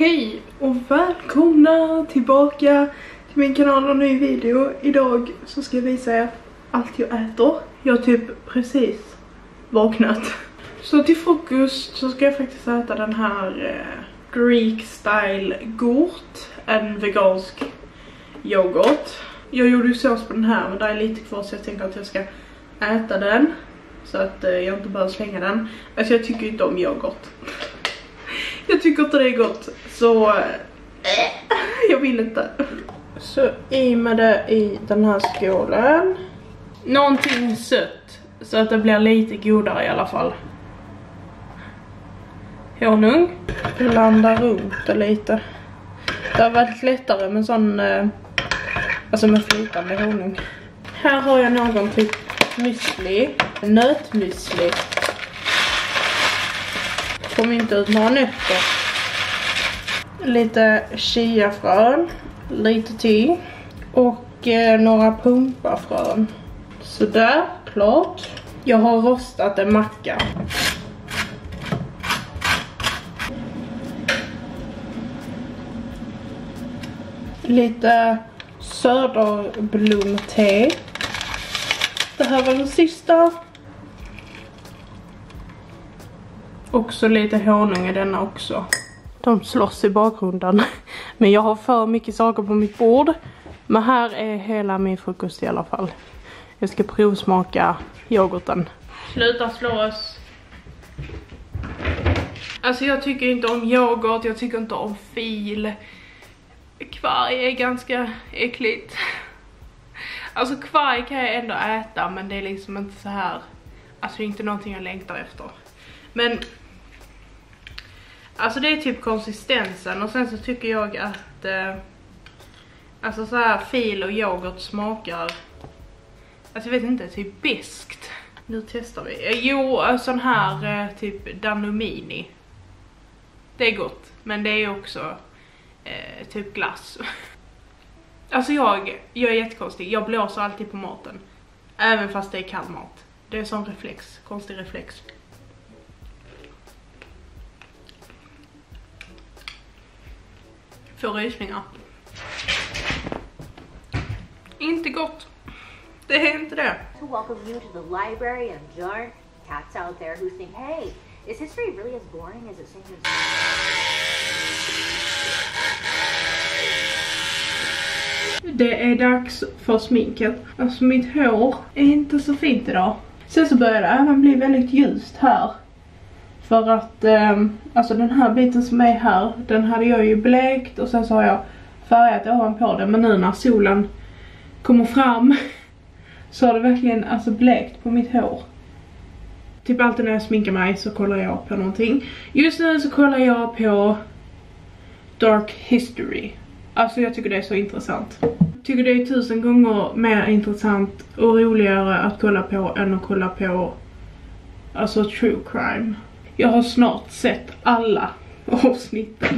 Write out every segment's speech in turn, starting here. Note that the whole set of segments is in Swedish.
Hej och välkomna tillbaka till min kanal och en ny video. Idag så ska jag visa er allt jag äter. Jag har typ precis vaknat. Så till frukost så ska jag faktiskt äta den här Greek style gurt. En vegansk yoghurt. Jag gjorde ju sås på den här men det är lite kvar så jag tänker att jag ska äta den. Så att jag inte bara slänga den. Alltså jag tycker inte om yoghurt. Jag tycker inte det är gott. Så jag vill inte. Så i med det i den här skålen. Någonting sött. Så att det blir lite godare i alla fall. Honung. Blanda runt det lite. Det har varit lättare med sån alltså med flytande honung. Här har jag någon typ müsli. Nötmüsli. Kom inte ut några nötter. Lite chiafrön. Lite te. Och några pumpafrön. Sådär, klart. Jag har rostat en macka. Lite söderblomte. Det här var den sista. Också lite honung i denna också. De slåss i bakgrunden. Men jag har för mycket saker på mitt bord. Men här är hela min frukost i alla fall. Jag ska provsmaka yoghurten. Sluta slåss. Alltså jag tycker inte om yoghurt. Jag tycker inte om fil. Kvarg är ganska äckligt. Alltså kvarg kan jag ändå äta. Men det är liksom inte så här. Alltså det är inte någonting jag längtar efter. Men alltså det är typ konsistensen. Och sen så tycker jag att alltså så här fil och yoghurt smakar, alltså jag vet inte, typ beskt. Nu testar vi. Jo, sån här typ Danumini. Det är gott. Men det är också typ glass. Alltså jag är jättekonstig. Jag blåser alltid på maten. Även fast det är kall mat. Det är sån reflex. Konstig reflex. Får rysningar. Inte gott. Det är inte det. To welcome you to the library and jar cats out there who think, hey, is history really as boring as it seems? Det är dags för sminket. Alltså mitt hår är inte så fint idag. Sen så börjar det även bli väldigt ljust här. För att alltså den här biten som är här, den hade jag ju blekt och sen så har jag färgat ovanpå det. Men nu när solen kommer fram så har det verkligen alltså blekt på mitt hår. Typ alltid när jag sminkar mig så kollar jag på någonting. Just nu så kollar jag på Dark History. Alltså jag tycker det är så intressant. Jag tycker det är 1000 gånger mer intressant och roligare att kolla på än att kolla på alltså true crime. Jag har snart sett alla avsnitten.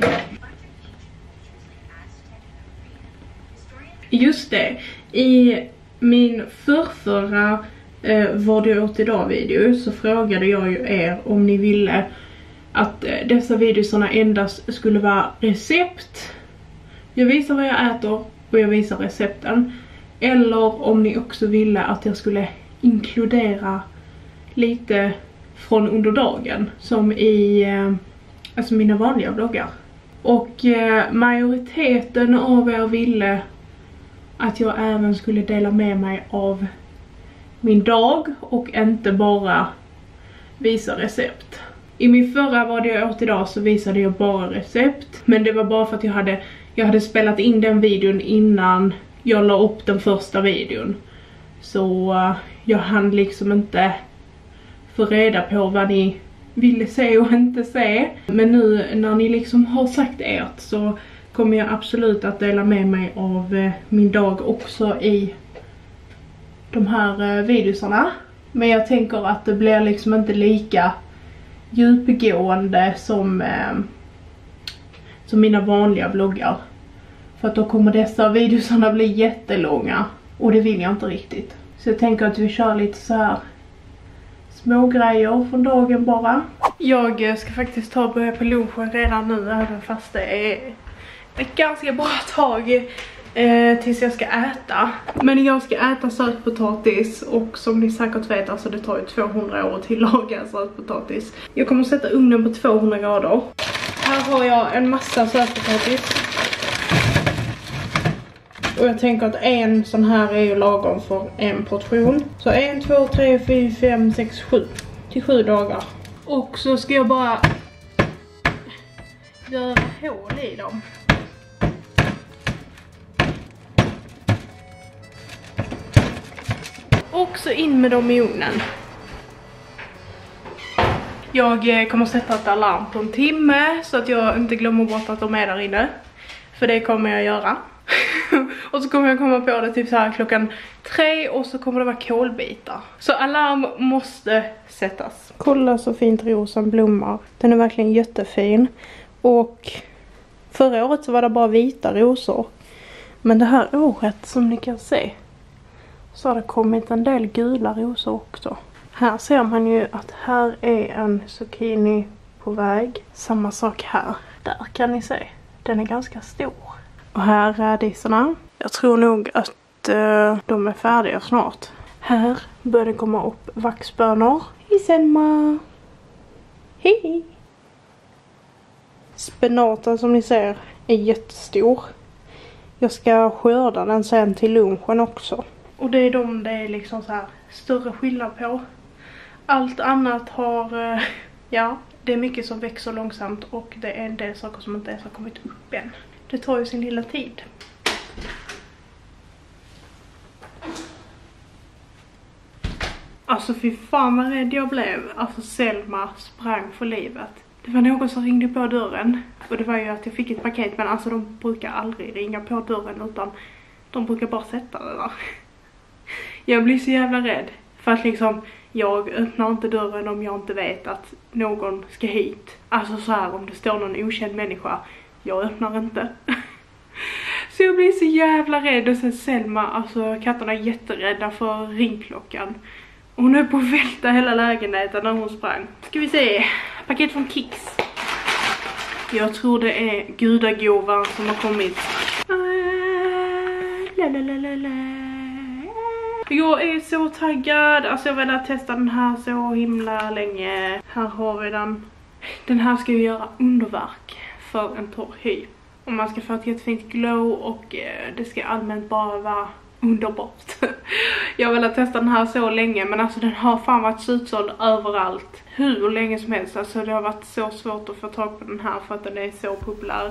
Just det, i min förra vad du åt idag video så frågade jag ju er om ni ville att dessa videorna endast skulle vara recept. Jag visar vad jag äter och jag visar recepten. Eller om ni också ville att jag skulle inkludera lite från under dagen som i alltså mina vanliga vloggar. Och majoriteten av er ville att jag även skulle dela med mig av min dag och inte bara visa recept. I min förra vad jag åt idag så visade jag bara recept. Men det var bara för att jag hade spelat in den videon innan jag la upp den första videon. Så jag hann liksom inte få reda på vad ni ville se och inte se. Men nu när ni liksom har sagt ert så kommer jag absolut att dela med mig av min dag också i de här videorna. Men jag tänker att det blir liksom inte lika djupgående som mina vanliga vloggar. För att då kommer dessa videorna bli jättelånga och det vill jag inte riktigt. Så jag tänker att vi kör lite så här små grejer från dagen bara. Jag ska faktiskt ta och börja på lunchen redan nu, även fast det är ett ganska bra tag tills jag ska äta. Men jag ska äta sötpotatis, och som ni säkert vet, alltså det tar ju 200 år till laga sötpotatis. Jag kommer att sätta ugnen på 200 grader. Här har jag en massa sötpotatis. Och jag tänker att en sån här är ju lagom för en portion. Så 1, 2, 3, 4, 5, 6, 7. Till 7 dagar. Och så ska jag bara göra hål i dem. Och så in med dem i ugnen. Jag kommer sätta ett alarm på en timme så att jag inte glömmer bort att de är där inne. För det kommer jag göra. Och så kommer jag komma på det typ så här klockan 3, och så kommer det vara kolbitar. Så alarm måste sättas. Kolla så fint rosen blommar. Den är verkligen jättefin. Och förra året så var det bara vita rosor. Men det här året, som ni kan se, så har det kommit en del gula rosor också. Här ser man ju att här är en zucchini på väg. Samma sak här. Där kan ni se. Den är ganska stor. Och här är rädisarna. Jag tror nog att de är färdiga snart. Här börjar det komma upp vaxbönor. Hej Selma! Hej! Spenaten som ni ser är jättestor. Jag ska skörda den sen till lunchen också. Och det är liksom så här större skillnad på. Allt annat har, ja, det är mycket som växer långsamt, och det är en del saker som inte ens har kommit upp än. Det tar ju sin lilla tid. Alltså fy fan vad rädd jag blev. Alltså Selma sprang för livet. Det var någon som ringde på dörren. Och det var ju att jag fick ett paket. Men alltså de brukar aldrig ringa på dörren, utan de brukar bara sätta det där. Jag blir så jävla rädd. För att liksom, jag öppnar inte dörren om jag inte vet att någon ska hit. Alltså så här, om det står någon okänd människa. Jag öppnar inte. Så jag blir så jävla rädd. Och sen Selma, alltså katterna är jätterädda för ringklockan. Och hon är på att välta hela lägenheten när hon sprang. Ska vi se, paket från Kicks. Jag tror det är gudagovan som har kommit. Jag är så taggad. Alltså jag vill testa den här så himla länge. Här har vi den. Den här ska ju göra underverk för en torr hy. Och man ska få ett jättefint glow, och det ska allmänt bara vara underbart. Jag vill testa den här så länge, men alltså den har fan varit utsåld överallt. Hur länge som helst. Alltså det har varit så svårt att få tag på den här för att den är så populär.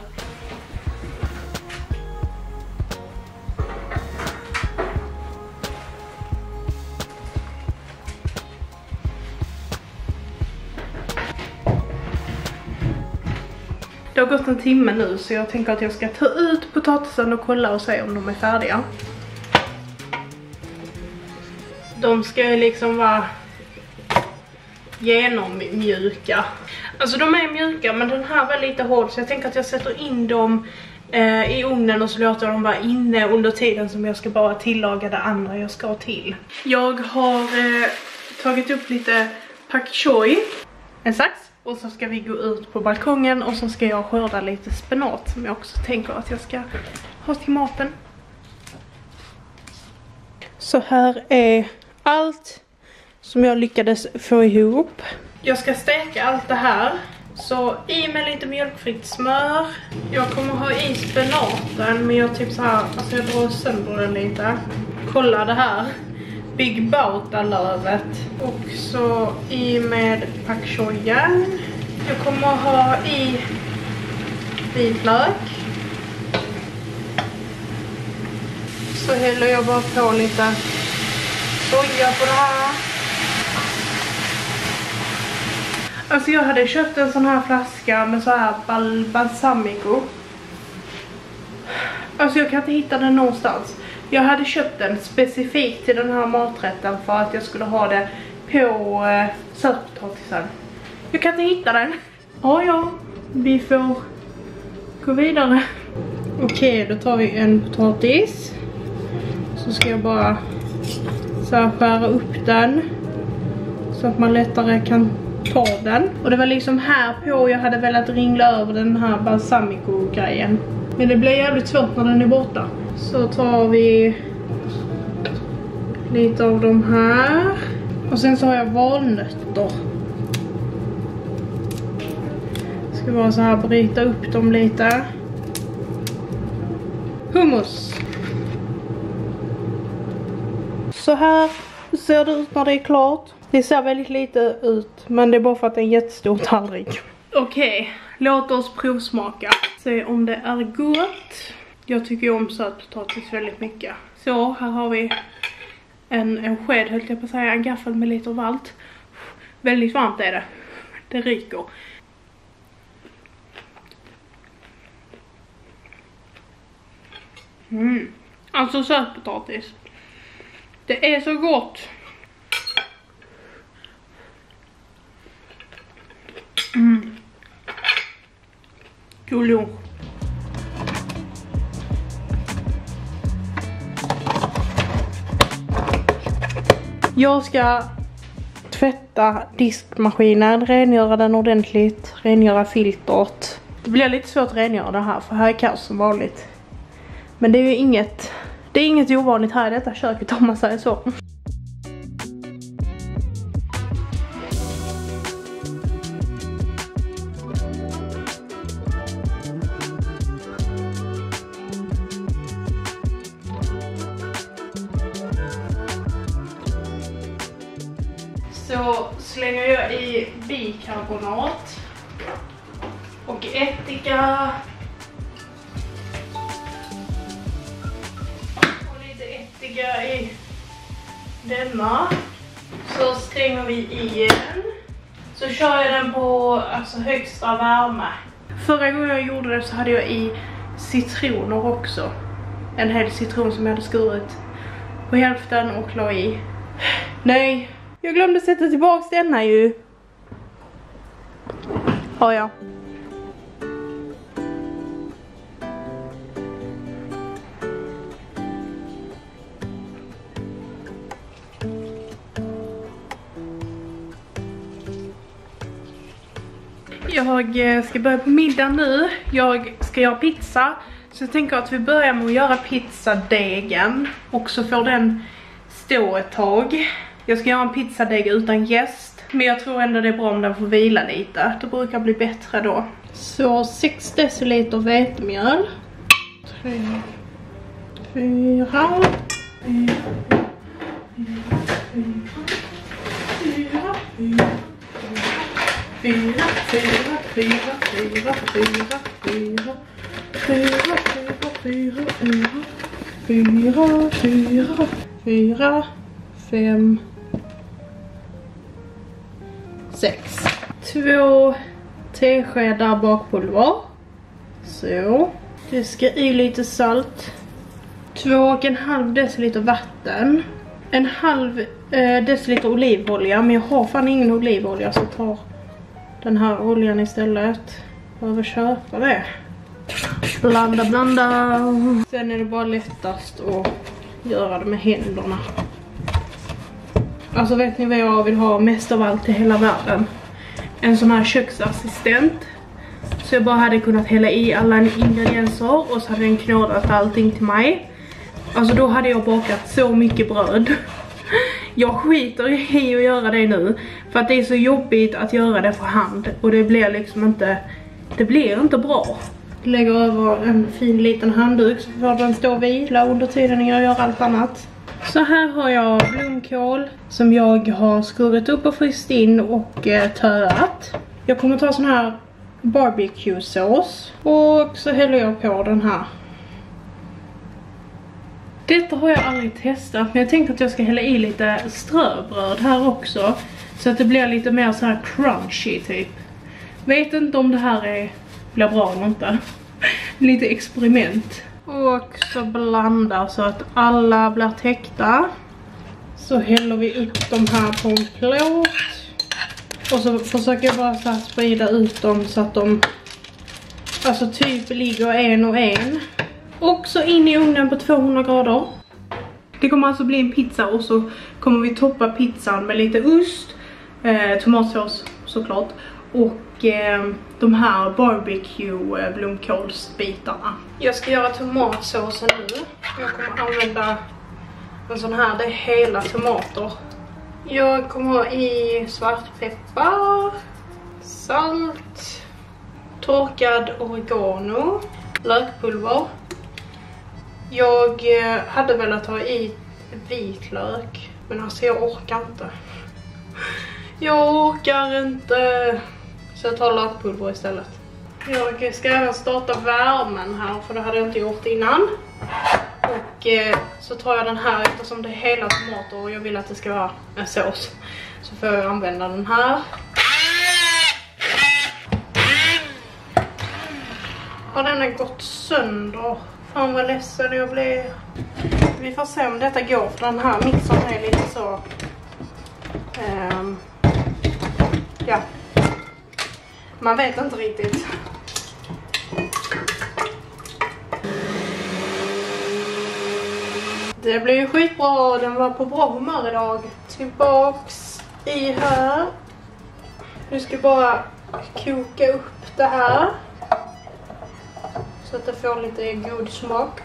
Det har gått en timme nu, så jag tänker att jag ska ta ut potatisen och kolla och se om de är färdiga. De ska ju liksom vara genommjuka. Alltså de är mjuka, men den här var lite hård, så jag tänker att jag sätter in dem i ugnen och så låter de vara inne under tiden som jag ska bara tillaga det andra jag ska till. Jag har tagit upp lite pak choi, en sax. Och så ska vi gå ut på balkongen, och så ska jag skörda lite spenat som jag också tänker att jag ska ha till maten. Så här är allt som jag lyckades få ihop. Jag ska steka allt det här. Så i med lite mjölkfritt smör. Jag kommer ha i spenaten, men jag typ så här, alltså jag drar sönder den lite. Kolla det här. Big Bauta-lövet. Och så i med pak choyen. Jag kommer ha i vitlök. Så häller jag bara på lite soja på det här. Alltså jag hade köpt en sån här flaska med så här balsamico. Alltså jag kan inte hitta den någonstans. Jag hade köpt den specifikt till den här maträtten för att jag skulle ha det på sötpotatisen. Jag kan inte hitta den. Ja, vi får gå vidare. Okej, då tar vi en potatis. Så ska jag bara så här skära upp den. så att man lättare kan ta den. Och det var liksom här på jag hade velat ringla över den här balsamico-grejen. Men det blir jävligt svårt när den är borta. Så tar vi lite av de här. Och sen så har jag valnötter. Ska bara så här bryta upp dem lite. Hummus. Så här ser det ut när det är klart. Det ser väldigt lite ut, men det är bara för att det är en jättestor tallrik. Okej, låt oss provsmaka. Se om det är gott. Jag tycker ju om sötpotatis väldigt mycket. Så, här har vi en sked, höll jag på att säga, en gaffel med lite av allt. Väldigt varmt är det. Det ryker. Alltså sötpotatis. Det är så gott. God lunch. Jag ska tvätta diskmaskinen, rengöra den ordentligt, rengöra filtret. Det blir lite svårt att rengöra det här för här är kaos som vanligt. Men det är ju inget ovanligt här i detta köket om man säger så. Så slänger jag i bikarbonat och ättika och lite ättika i denna. Så stänger vi igen. Så kör jag den på högsta värme. Förra gången jag gjorde det så hade jag i citroner också. En hel citron som jag hade skurit på hälften och la i. Nej, jag glömde sätta tillbaks denna ju. Ja. Jag ska börja på middagen nu. Jag ska göra pizza. Så jag tänker att vi börjar med att göra pizzadegen. Och så får den stå ett tag. Jag ska göra en pizzadeg utan jäst. Men jag tror ändå det är bra om den får vila lite. Det brukar bli bättre då. Så 6 deciliter vetemjöl. 3, 4, 5, 6. 2 teskedar bakpulver. Så. Det ska i lite salt. 2,5 deciliter vatten. 1,5 deciliter olivolja. Men jag har fan ingen olivolja så jag tar den här oljan istället. Behöver köpa det. Blanda. Sen är det bara lättast att göra det med händerna. Alltså vet ni vad jag vill ha mest av allt i hela världen? En sån här köksassistent. Så jag bara hade kunnat hälla i alla ingredienser och så hade den knådat allting till mig. Alltså då hade jag bakat så mycket bröd. Jag skiter i att göra det nu. För att det är så jobbigt att göra det för hand. Och det blir liksom inte... Det blir inte bra. Lägger över en fin liten handduk så får den stå och vila under tiden jag gör allt annat. Så här har jag blomkål som jag har skurit upp och fryst in och töat. Jag kommer ta sån här barbecue-sås och så häller jag på den här. Detta har jag aldrig testat, men jag tänkte att jag ska hälla i lite ströbröd här också. Så att det blir lite mer så här crunchy typ. Vet inte om det här blir bra eller inte. Lite experiment. Och så blanda så att alla blir täckta. Så häller vi upp de här på en plåt. Och så försöker jag bara så här sprida ut dem så att de alltså typ ligger en och en. Och så in i ugnen på 200 grader. Det kommer alltså bli en pizza och så kommer vi toppa pizzan med lite ost, tomatsås såklart. Och de här barbecue blomkålsbitarna. Jag ska göra tomatsåsen nu. Jag kommer använda en sån här, det är hela tomater. Jag kommer ha i svartpeppar, salt, torkad oregano, lökpulver. Jag hade velat ha i vitlök, men alltså jag orkar inte. Jag orkar inte. Så jag tar lökpulver istället. Jag ska även starta värmen här, för det hade jag inte gjort innan. Och så tar jag den här, eftersom det är hela tomater och jag vill att det ska vara en sås. Så får jag använda den här. Och den har gått sönder. Fan vad ledsen jag blir. Vi får se om detta går, för den här mixern är lite så... ja. Man vet inte riktigt. Det blir ju skitbra. Den var på bra humör idag. Tillbaks i här. Nu ska jag bara koka upp det här. Så att det får lite god smak.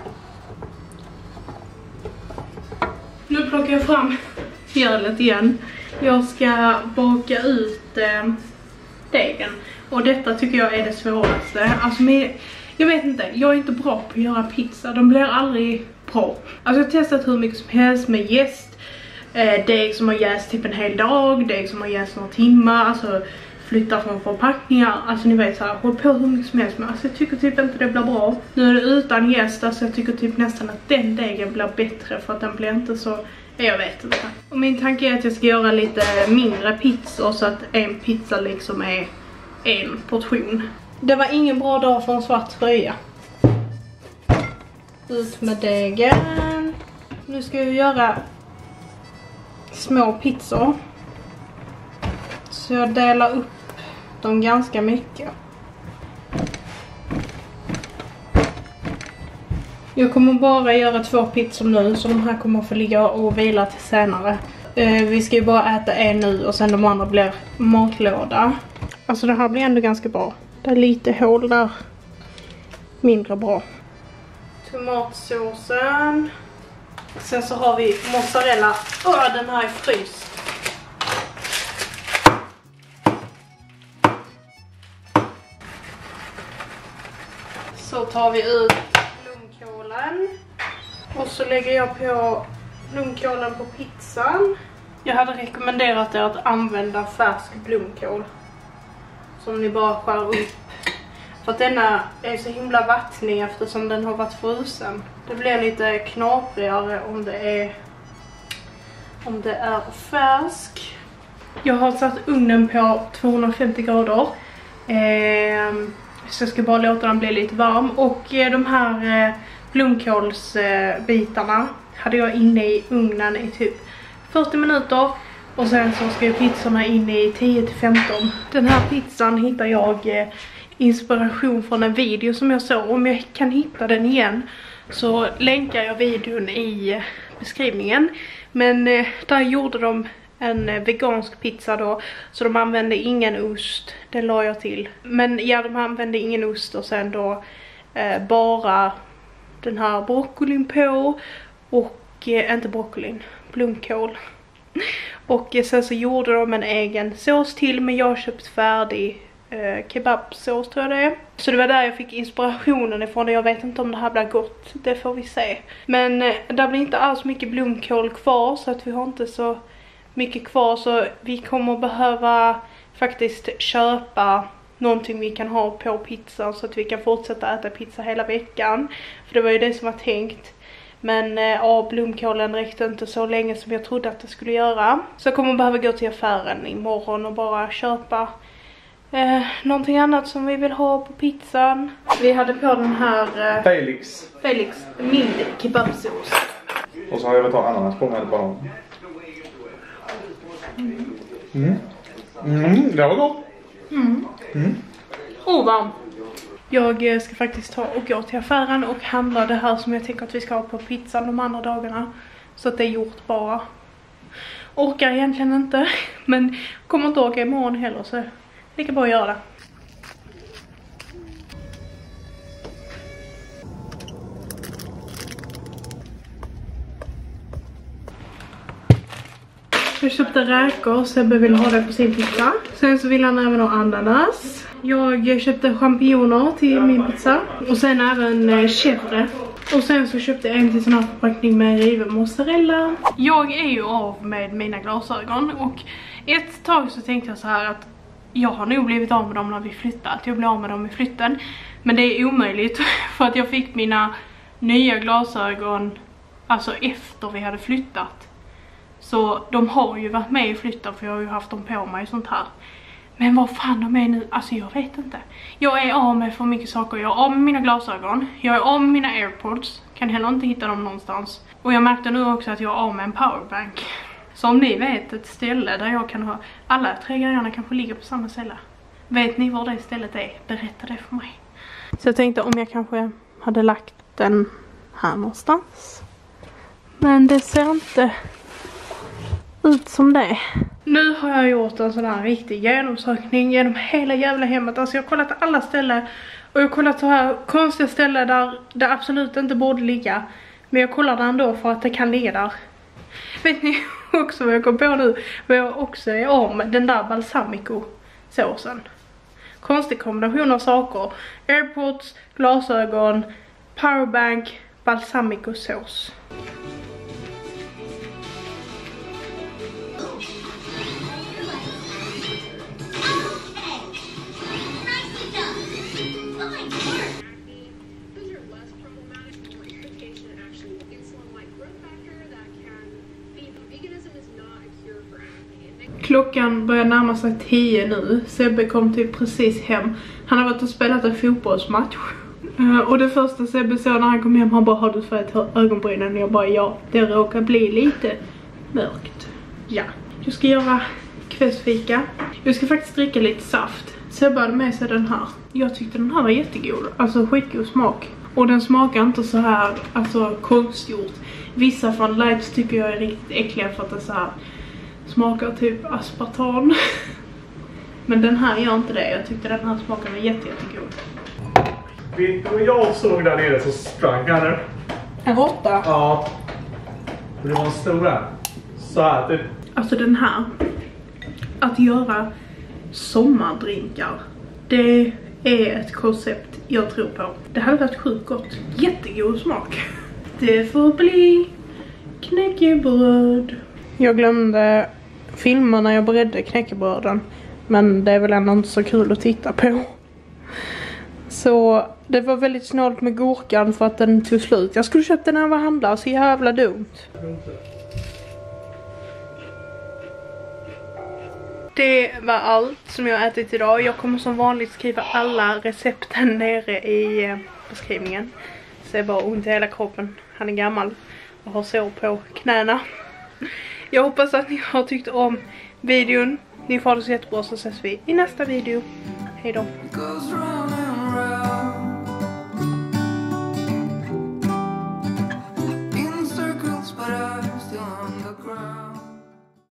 Nu plockar jag fram mjölet igen. Jag ska baka ut degen. Och detta tycker jag är det svåraste. Alltså jag vet inte, jag är inte bra på att göra pizza. De blir aldrig bra. Alltså jag har testat hur mycket som helst med jäst. Deg som har jäst typ en hel dag. Deg som har jäst några timmar. Alltså flyttar från förpackningar. Alltså ni vet så här, håll på hur mycket som helst. Men alltså jag tycker typ inte det blir bra. Nu är det utan jäst. Alltså jag tycker typ nästan att den degen blir bättre. För att den blir inte så... Jag vet inte. Och min tanke är att jag ska göra lite mindre pizzor. Så att en pizza liksom är en portion. Det var ingen bra dag för en svart tröja. Ut med degen. Nu ska jag göra små pizzor. Så jag delar upp dem ganska mycket. Jag kommer bara göra 2 pizzor nu, så de här kommer få ligga och vila till senare. Vi ska ju bara äta en nu och sen de andra blir matlåda. Alltså det här blir ändå ganska bra. Det är lite hål där. Mindre bra. Tomatsåsen. Sen så har vi mozzarella. Den här är fryst. Så tar vi ut blomkålen. Och så lägger jag på blomkålen på pizzan. Jag hade rekommenderat er att använda färsk blomkål. Som ni bara skär upp. För att denna är så himla vattnig eftersom den har varit frusen. Det blir lite knaprigare om det är färsk. Jag har satt ugnen på 250 grader. Så jag ska bara låta den bli lite varm. Och de här blomkålsbitarna hade jag inne i ugnen i typ 40 minuter. Och sen så ska pizzorna in i 10-15. Den här pizzan hittar jag inspiration från en video som jag såg. Om jag kan hitta den igen så länkar jag videon i beskrivningen. Men där gjorde de en vegansk pizza då. Så de använde ingen ost. Det la jag till. Men ja, de använde ingen ost och sen då bara den här broccolin på. Och inte broccolin, blomkål. Och sen så gjorde de en egen sås till, men jag har köpt färdig kebabsås tror jag det är. Så det var där jag fick inspirationen ifrån. Jag vet inte om det här blir gott, det får vi se. Men där blir inte alls mycket blomkål kvar, så att vi har inte så mycket kvar. Så vi kommer behöva faktiskt köpa någonting vi kan ha på pizzan så att vi kan fortsätta äta pizza hela veckan. För det var ju det som var tänkt. Men blomkålen räckte inte så länge som jag trodde att det skulle göra. Så jag kommer behöva gå till affären imorgon och bara köpa någonting annat som vi vill ha på pizzan. Vi hade på den här Felix mild kebabsås. Och så har jag väl tagit ananas på med banan. Det var gott. Varm. Jag ska faktiskt ta och gå till affären och handla det här som jag tänker att vi ska ha på pizzan de andra dagarna. Så att det är gjort bara. orkar egentligen inte. Men kommer inte orka imorgon heller, så lika bra att göra det. Jag köpte räkor, Sebbe vill ha det på sin pizza. Sen så vill han även ha ananas. Jag köpte champinjoner till min pizza. Och sen även chèvre. Och sen så köpte jag en till sån här förpackning med riven mozzarella. Jag är ju av med mina glasögon. Och ett tag så tänkte jag så här att jag har nog blivit av med dem när vi flyttat. Jag blev av med dem i flytten. Men det är omöjligt för att jag fick mina nya glasögon alltså efter vi hade flyttat. Så de har ju varit med i flytten, för jag har ju haft dem på mig och sånt här. Men vad fan de är nu? Alltså jag vet inte. Jag är av med för mycket saker. Jag är av med mina glasögon. Jag är av med mina AirPods. Kan heller inte hitta dem någonstans. Och jag märkte nu också att jag är av med en powerbank. Så om ni vet ett ställe där jag kan ha... Alla 3 grejerna kanske ligger på samma ställe. Vet ni var det stället är? Berätta det för mig. Så jag tänkte om jag kanske hade lagt den här någonstans. Men det ser inte ut som det. Nu har jag gjort en sån här riktig genomsökning genom hela jävla hemmet. Alltså jag har kollat alla ställen. Och jag har kollat så här konstiga ställen där det absolut inte borde ligga. Men jag kollar det ändå för att det kan ligga där. Vet ni också vad jag kom på nu? Vad jag också är om den där balsamico-såsen. Konstig kombination av saker. AirPods, glasögon, powerbank, balsamico-sås. Klockan börjar närma sig 10 nu. Sebbe kom typ precis hem. Han har varit och spelat en fotbollsmatch. Och det första Sebbe såg när han kom hem, han bara, har du färgat ögonbrynen? Och jag bara, ja, det råkar bli lite mörkt. Ja, jag ska göra kvällsfika. Jag ska faktiskt dricka lite saft. Sebbe hade med sig den här. Jag tyckte den här var jättegod. Alltså skitgod smak. Och den smakar inte så här, alltså konstgjort. Vissa från Lights tycker jag är riktigt äckliga för att det så här smakar typ aspartam. Men den här gör inte det. Jag tyckte den här smaken var jättegod. Vet du vad jag såg där nere så sprang han där? En råtta? Ja. Det var en stor där. Så här typ. Alltså den här. Att göra sommardrinkar. Det är ett koncept jag tror på. Det hade varit sjukt gott. Jättegod smak. Det får bli knäckebröd. Jag glömde filma när jag beredde knäckebröden. Men det är väl ändå inte så kul att titta på. Så det var väldigt snålt med gurkan för att den tog slut. Jag skulle köpt den när jag var handlare, så jävla dumt. Det var allt som jag ätit idag. Jag kommer som vanligt skriva alla recepten nere i beskrivningen. Så bara ont i hela kroppen. Han är gammal och har sår på knäna. Jag hoppas att ni har tyckt om videon. Ni får det så jättebra, så ses vi i nästa video. Hej då.